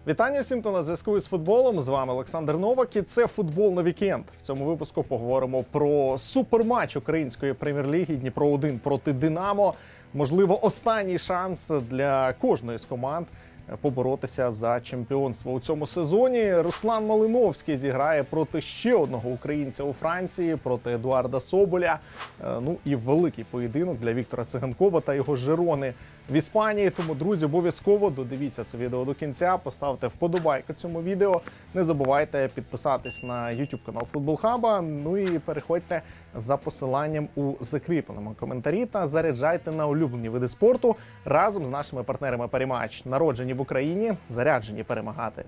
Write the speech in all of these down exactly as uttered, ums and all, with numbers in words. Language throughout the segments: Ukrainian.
Вітання всім, хто на зв'язку із футболом. З вами Олександр Новак і це «Футбол на вікенд». В цьому випуску поговоримо про суперматч української прем'єр-ліги Дніпро один проти Динамо. Можливо, останній шанс для кожної з команд поборотися за чемпіонство у цьому сезоні. Руслан Малиновський зіграє проти ще одного українця у Франції, проти Едуарда Соболя. Ну і великий поєдинок для Віктора Циганкова та його Жирони в Іспанії. Тому, друзі, обов'язково додивіться це відео до кінця, поставте вподобайку цьому відео. Не забувайте підписатись на ютуб канал Футбол Хаба. Ну і переходьте за посиланням у закріпленому коментарі та заряджайте на улюблені види спорту разом з нашими партнерами Паріматч. Народжені в Україні, заряджені перемагати.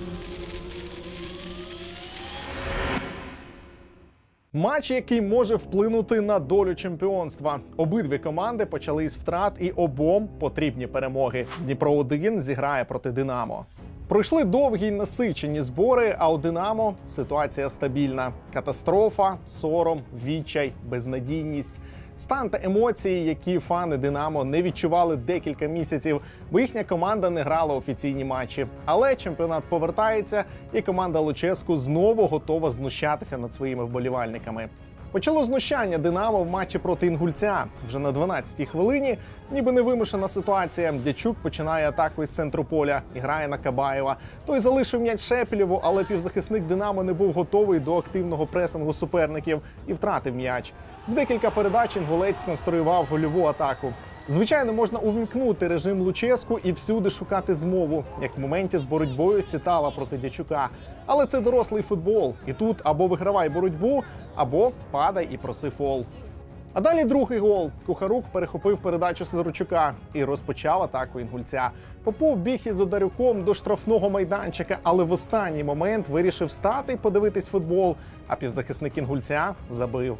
Матч, який може вплинути на долю чемпіонства. Обидві команди почали із втрат і обом потрібні перемоги. Дніпро один зіграє проти Динамо. Пройшли довгі й насичені збори, а у Динамо ситуація стабільна. Катастрофа, сором, відчай, безнадійність. Стан та емоції, які фани Динамо не відчували декілька місяців, бо їхня команда не грала офіційні матчі. Але чемпіонат повертається, і команда Луческу знову готова знущатися над своїми вболівальниками. Почало знущання Динамо в матчі проти Інгульця. Вже на дванадцятій хвилині, ніби невимушена ситуація. Дячук починає атаку із центру поля і грає на Кабаєва. Той залишив м'яч Шепелєву, але півзахисник Динамо не був готовий до активного пресингу суперників і втратив м'яч. В декілька передач інгулець конструював гольову атаку. Звичайно, можна увімкнути режим Луческу і всюди шукати змову, як в моменті з боротьбою Сітала проти Дячука. Але це дорослий футбол, і тут або вигравай боротьбу, або падай і проси фол. А далі другий гол. Кухарук перехопив передачу Сидорчука і розпочав атаку інгульця. Попов біг із Одарюком до штрафного майданчика, але в останній момент вирішив стати і подивитись футбол, а півзахисник інгульця забив.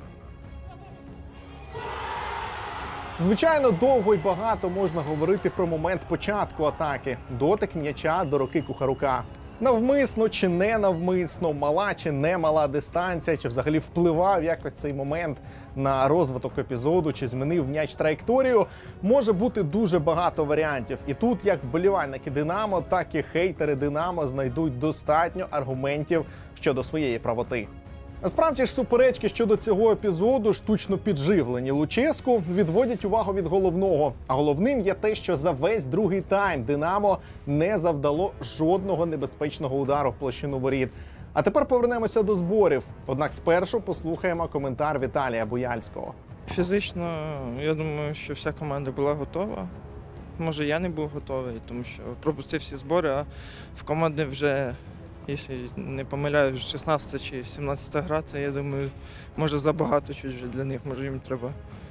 Звичайно, довго й багато можна говорити про момент початку атаки. Дотик м'яча до руки Кухарука. Навмисно чи не навмисно, мала чи не мала дистанція, чи взагалі впливав якось цей момент на розвиток епізоду, чи змінив м'яч траєкторію, може бути дуже багато варіантів. І тут як вболівальники Динамо, так і хейтери Динамо знайдуть достатньо аргументів щодо своєї правоти. Насправді ж суперечки щодо цього епізоду, штучно підживлені Луческу, відводять увагу від головного. А головним є те, що за весь другий тайм Динамо не завдало жодного небезпечного удару в площину воріт. А тепер повернемося до зборів. Однак спершу послухаємо коментар Віталія Буяльського. Фізично, я думаю, що вся команда була готова. Може, я не був готовий, тому що пропустив всі збори, а в команди вже, якщо не помиляюсь, шістнадцята чи сімнадцята гра, це, я думаю, може забагато чуть вже для них. Може їм треба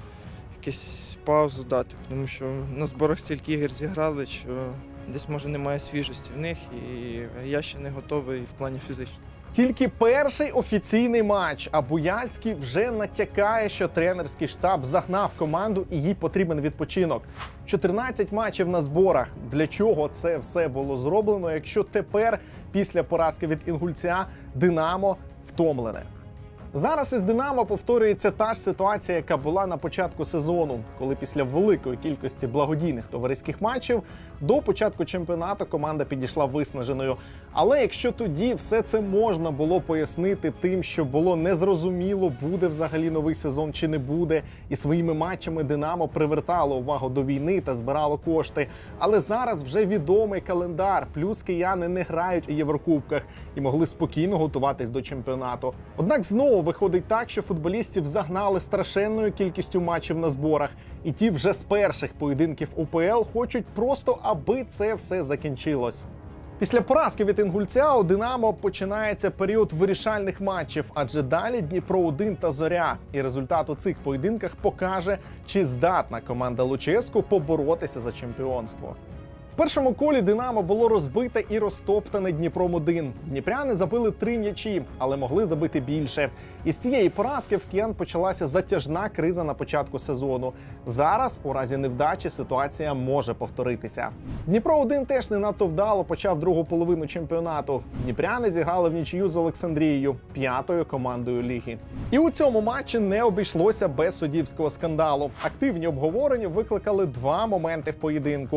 якусь паузу дати, тому що на зборах стільки ігор зіграли, що десь, може, немає свіжості в них, і я ще не готовий в плані фізично. Тільки перший офіційний матч, а Буяльський вже натякає, що тренерський штаб загнав команду і їй потрібен відпочинок. чотирнадцять матчів на зборах. Для чого це все було зроблено, якщо тепер, після поразки від Інгульця, Динамо втомлене? Зараз із Динамо повторюється та ж ситуація, яка була на початку сезону, коли після великої кількості благодійних товариських матчів до початку чемпіонату команда підійшла виснаженою. Але якщо тоді все це можна було пояснити тим, що було незрозуміло, буде взагалі новий сезон чи не буде, і своїми матчами Динамо привертало увагу до війни та збирало кошти. Але зараз вже відомий календар, плюс кияни не грають у Єврокубках і могли спокійно готуватись до чемпіонату. Однак знову виходить так, що футболістів загнали страшенною кількістю матчів на зборах, і ті вже з перших поєдинків УПЛ хочуть просто, аби це все закінчилось. Після поразки від Інгульця у Динамо починається період вирішальних матчів, адже далі Дніпро один та Зоря. І результат у цих поєдинках покаже, чи здатна команда Луческу поборотися за чемпіонство. В першому колі Динамо було розбите і розтоптане Дніпром один. Дніпряни забили три м'ячі, але могли забити більше. І з цієї поразки в киян почалася затяжна криза на початку сезону. Зараз, у разі невдачі, ситуація може повторитися. Дніпро один теж не надто вдало почав другу половину чемпіонату. Дніпряни зіграли в нічию з Олександрією, п'ятою командою ліги. І у цьому матчі не обійшлося без суддівського скандалу. Активні обговорення викликали два моменти в поєдинку.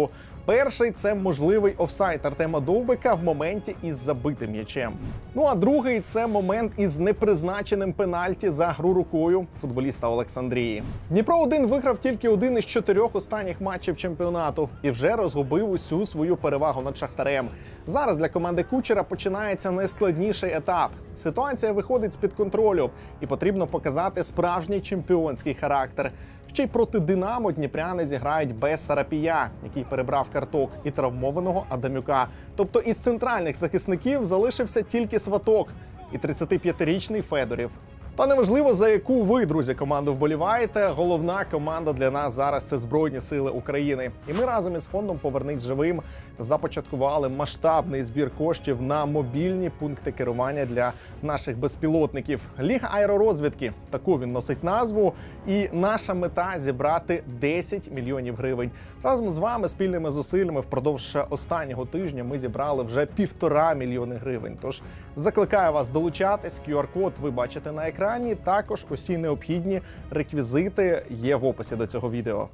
Перший – це можливий офсайд Артема Довбика в моменті із забитим м'ячем. Ну а другий – це момент із непризначеним пенальті за гру рукою футболіста Олександрії. Дніпро один виграв тільки один із чотирьох останніх матчів чемпіонату і вже розгубив усю свою перевагу над Шахтарем. Зараз для команди Кучера починається найскладніший етап. Ситуація виходить з-під контролю і потрібно показати справжній чемпіонський характер. Ще й проти «Динамо» дніпряни зіграють без Сарапія, який перебрав карток, і травмованого Адамюка. Тобто із центральних захисників залишився тільки Сваток і тридцятип'ятирічний Федорів. Та неважливо, за яку ви, друзі, команду вболіваєте, головна команда для нас зараз – це Збройні Сили України. І ми разом із фондом «Повернись живим» започаткували масштабний збір коштів на мобільні пункти керування для наших безпілотників. Ліга аеророзвідки – таку він носить назву. І наша мета – зібрати десять мільйонів гривень. Разом з вами спільними зусиллями впродовж останнього тижня ми зібрали вже півтора мільйони гривень. Тож закликаю вас долучатись. кю ар-код ви бачите на екрані. Також усі необхідні реквізити є в описі до цього відео.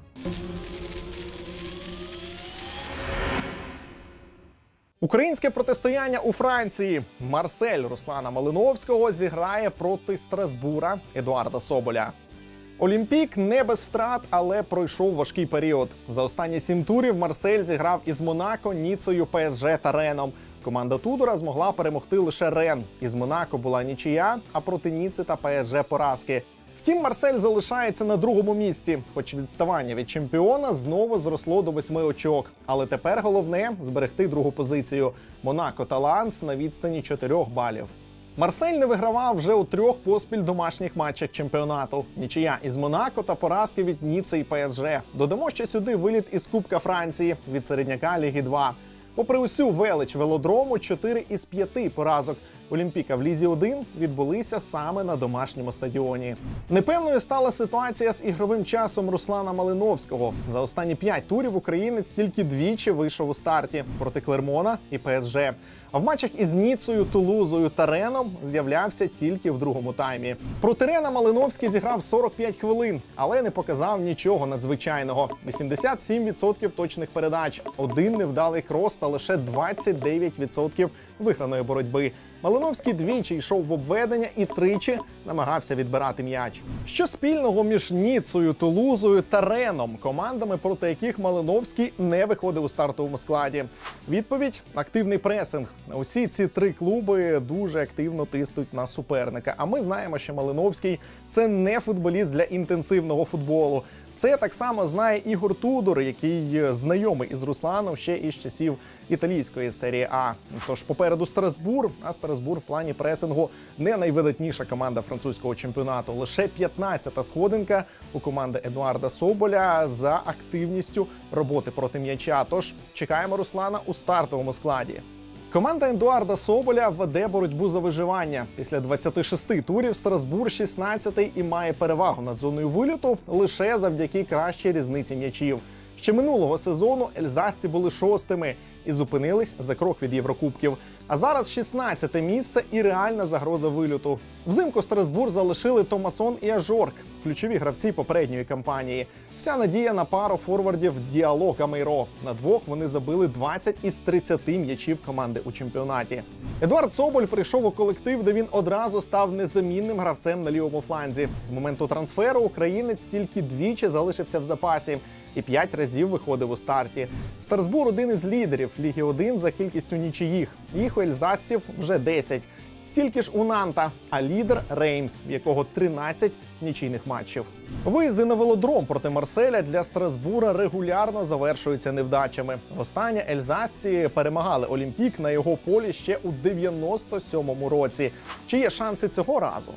Українське протистояння у Франції. Марсель Руслана Малиновського зіграє проти Страсбура Едуарда Соболя. Олімпік не без втрат, але пройшов важкий період. За останні сім турів Марсель зіграв із Монако, Ніцею, пе ес же та Реном. Команда Тудора змогла перемогти лише Рен. Із Монако була нічия, а проти Ніци та пе ес же поразки. Втім, Марсель залишається на другому місці, хоч відставання від чемпіона знову зросло до восьми очок. Але тепер головне – зберегти другу позицію. Монако та Ланс на відстані чотирьох балів. Марсель не вигравав вже у трьох поспіль домашніх матчах чемпіонату. Нічия із Монако та поразки від Ніци і пе ес же. Додамо ще сюди виліт із Кубка Франції від середняка Ліги два. Попри усю велич велодрому, чотири із п'яти поразок Олімпіка в Лізі один відбулися саме на домашньому стадіоні. Непевною стала ситуація з ігровим часом Руслана Малиновського. За останні п'ять турів українець тільки двічі вийшов у старті – проти Клермона і пе ес же. А в матчах із Ніцею, Тулузою та Реном з'являвся тільки в другому таймі. Проти Рена Малиновський зіграв сорок п'ять хвилин, але не показав нічого надзвичайного. вісімдесят сім відсотків точних передач, один невдалий крос та лише двадцять дев'ять відсотків виграної боротьби. Малиновський двічі йшов в обведення і тричі намагався відбирати м'яч. Що спільного між Ніцею, Тулузою та Реном, командами, проти яких Малиновський не виходив у стартовому складі? Відповідь – активний пресинг. Усі ці три клуби дуже активно тиснуть на суперника. А ми знаємо, що Малиновський – це не футболіст для інтенсивного футболу. Це так само знає Ігор Тудор, який знайомий із Русланом ще із часів італійської серії А. Тож попереду Страсбур, а Страсбур в плані пресингу не найвидатніша команда французького чемпіонату. Лише п'ятнадцята сходинка у команди Едуарда Соболя за активністю роботи проти м'яча. Тож чекаємо Руслана у стартовому складі. Команда Едуарда Соболя веде боротьбу за виживання. Після двадцяти шести турів Страсбур шістнадцятий і має перевагу над зоною виліту лише завдяки кращій різниці м'ячів. Ще минулого сезону ельзасці були шостими і зупинились за крок від Єврокубків. А зараз шістнадцяте місце і реальна загроза виліту. Взимку Страсбур залишили Томасон і Ажорк, ключові гравці попередньої кампанії. Вся надія на пару форвардів Діало Гамейро. На двох вони забили двадцять із тридцяти м'ячів команди у чемпіонаті. Едуард Соболь прийшов у колектив, де він одразу став незамінним гравцем на лівому фланзі. З моменту трансферу українець тільки двічі залишився в запасі і п'ять разів виходив у старті. Страсбур – один із лідерів Ліги один за кількістю нічиїх. Їх у ельзасців вже десять. Стільки ж у Нанта, а лідер – Реймс, в якого тринадцять нічийних матчів. Виїзди на велодром проти Марселя для Страсбура регулярно завершуються невдачами. Востаннє ельзасці перемагали Олімпік на його полі ще у дев'яносто сьомому році. Чи є шанси цього разу?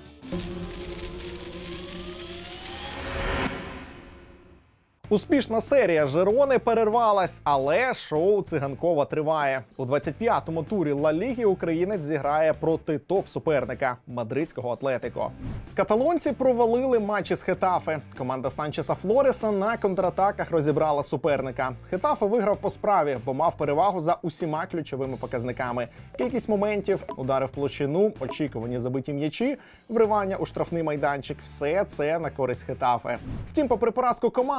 Успішна серія Жирони перервалась, але шоу циганкова триває. У двадцять п'ятому турі Ла Ліги українець зіграє проти топ-суперника – мадридського Атлетико. Каталонці провалили матч із Хетафе. Команда Санчеса Флореса на контратаках розібрала суперника. Хетафе виграв по справі, бо мав перевагу за усіма ключовими показниками. Кількість моментів, удари в площину, очікувані забиті м'ячі, вривання у штрафний майданчик – все це на користь Хетафе. Втім, попри поразку команди,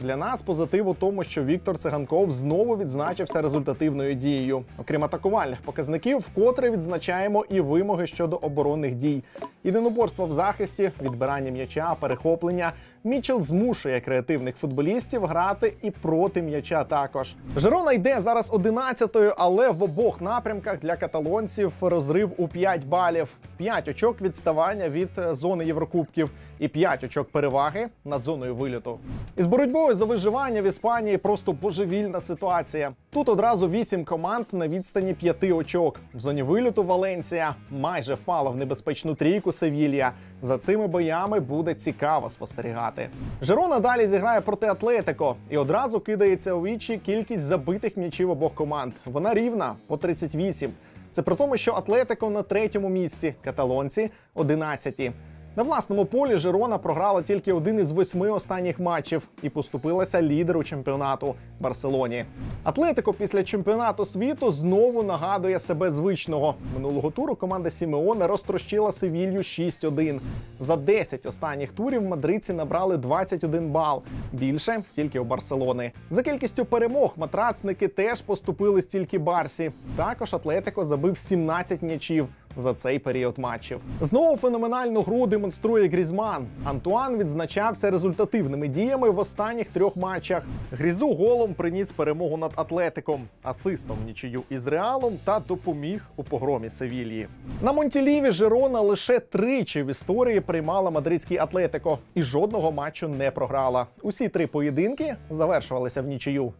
Для нас позитив у тому, що Віктор Циганков знову відзначився результативною дією. Окрім атакувальних показників, вкотре відзначаємо і вимоги щодо оборонних дій. Єдиноборство в захисті, відбирання м'яча, перехоплення. Мічел змушує креативних футболістів грати і проти м'яча також. Жирона йде зараз одинадцятою, але в обох напрямках для каталонців розрив у п'ять балів. п'ять очок відставання від зони Єврокубків і п'ять очок переваги над зоною виліту. Із боротьбою за виживання в Іспанії просто божевільна ситуація. Тут одразу вісім команд на відстані п'яти очок. В зоні виліту Валенсія майже впала в небезпечну трійку Севілья. За цими боями буде цікаво спостерігати. Жирона далі зіграє проти Атлетико і одразу кидається у вічі кількість забитих м'ячів обох команд. Вона рівна – по тридцять вісім. Це при тому, що Атлетико на третьому місці, каталонці – одинадцяті. На власному полі Жирона програла тільки один із восьми останніх матчів і поступилася лідеру чемпіонату – Барселоні. Атлетико після чемпіонату світу знову нагадує себе звичного. Минулого туру команда Сімеоне розтрощила Севілью шість один. За десять останніх турів мадридці набрали двадцять один бал. Більше тільки у Барселони. За кількістю перемог матрацники теж поступили стільки Барсі. Також Атлетико забив сімнадцять м'ячів за цей період матчів. Знову феноменальну гру демонструє Грізман. Антуан відзначався результативними діями в останніх трьох матчах. Грізу голом приніс перемогу над Атлетиком, асистом в нічию із Реалом та допоміг у погромі Севільї. На Монтіліві Жирона лише тричі в історії приймала мадридський Атлетико і жодного матчу не програла. Усі три поєдинки завершувалися в нічию.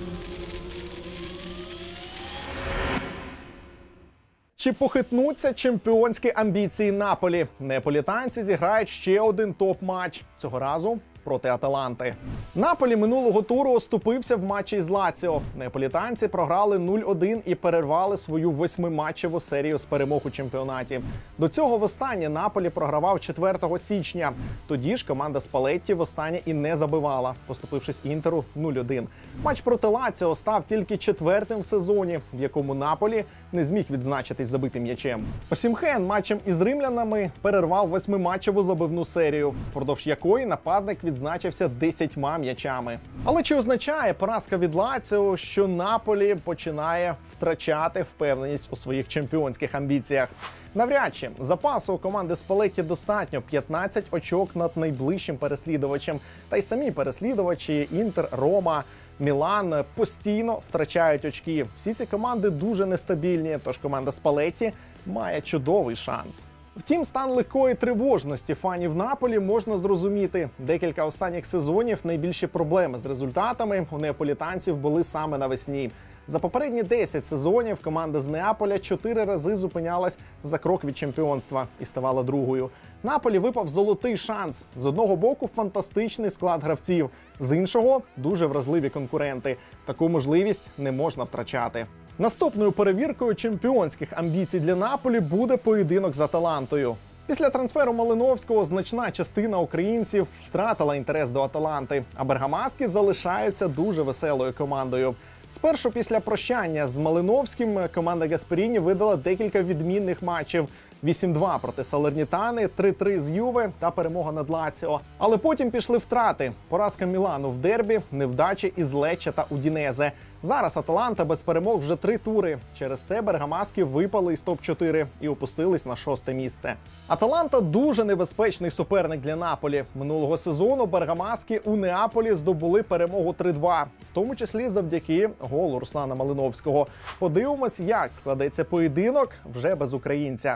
Чи похитнуться чемпіонські амбіції Наполі? Неаполітанці зіграють ще один топ-матч. Цього разу проти Аталанти. Наполі минулого туру оступився в матчі з Лаціо. Неаполітанці програли нуль один і перервали свою восьмиматчеву серію з перемог у чемпіонаті. До цього востаннє Наполі програвав четвертого січня. Тоді ж команда Спалетті востаннє і не забивала, поступившись Інтеру нуль один. Матч проти Лаціо став тільки четвертим в сезоні, в якому Наполі не зміг відзначитись забитим м'ячем. Осімхен матчем із римлянами перервав восьмиматчеву забивну серію, впродовж якої нападник відзначився десятьма м'ячами. Але чи означає поразка від Лаціо, що Наполі починає втрачати впевненість у своїх чемпіонських амбіціях? Навряд чи. Запасу у команди Спалетті достатньо – п'ятнадцять очок над найближчим переслідувачем. Та й самі переслідувачі Інтер, Рома, Мілан постійно втрачають очки. Всі ці команди дуже нестабільні, тож команда Спалетті має чудовий шанс. Втім, стан легкої тривожності фанів Наполі можна зрозуміти. Декілька останніх сезонів найбільші проблеми з результатами у неаполітанців були саме навесні. За попередні десять сезонів команда з Неаполя чотири рази зупинялась за крок від чемпіонства і ставала другою. Наполі випав золотий шанс. З одного боку фантастичний склад гравців, з іншого дуже вразливі конкуренти. Таку можливість не можна втрачати. Наступною перевіркою чемпіонських амбіцій для Наполі буде поєдинок з Аталантою. Після трансферу Малиновського значна частина українців втратила інтерес до Аталанти, а бергамаски залишаються дуже веселою командою. Спершу після прощання з Малиновським команда Гасперіні видала декілька відмінних матчів. вісім два проти Салернітани, три три з Юве та перемога над Лаціо. Але потім пішли втрати. Поразка Мілану в дербі, невдачі із Лечче та Удінезе. Зараз Аталанта без перемог вже три тури. Через це бергамаски випали із топ чотири і опустились на шосте місце. Аталанта дуже небезпечний суперник для Наполі. Минулого сезону бергамаски у Неаполі здобули перемогу три два, в тому числі завдяки голу Руслана Малиновського. Подивимось, як складеться поєдинок вже без українця.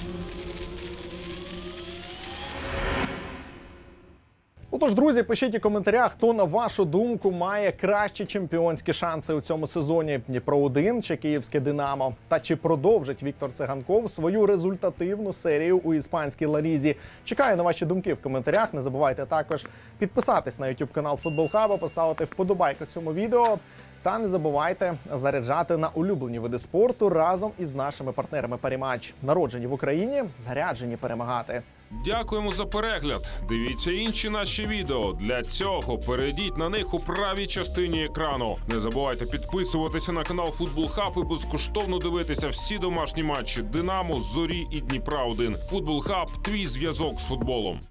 Отож, друзі, пишіть у коментарях, хто, на вашу думку, має кращі чемпіонські шанси у цьому сезоні – Дніпро один чи Київське Динамо? Та чи продовжить Віктор Циганков свою результативну серію у іспанській Ла Лізі? Чекаю на ваші думки в коментарях. Не забувайте також підписатись на ютуб канал Футбол Хаба, поставити вподобайку цьому відео. Та не забувайте заряджати на улюблені види спорту разом із нашими партнерами Паріматч. Народжені в Україні, заряджені перемагати. Дякуємо за перегляд. Дивіться інші наші відео. Для цього перейдіть на них у правій частині екрану. Не забувайте підписуватися на канал Футбол Хаб і безкоштовно дивитися всі домашні матчі Динамо, Зорі і Дніпра один. Футбол Хаб – твій зв'язок з футболом.